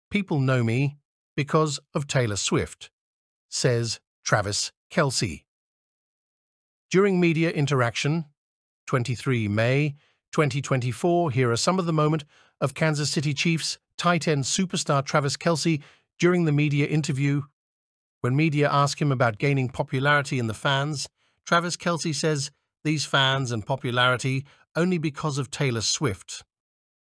People know me because of Taylor Swift, says Travis Kelce. During media interaction, 23 May 2024, here are some of the moments of Kansas City Chiefs tight end superstar Travis Kelce during the media interview. When media ask him about gaining popularity in the fans, Travis Kelce says, "These fans and popularity only because of Taylor Swift."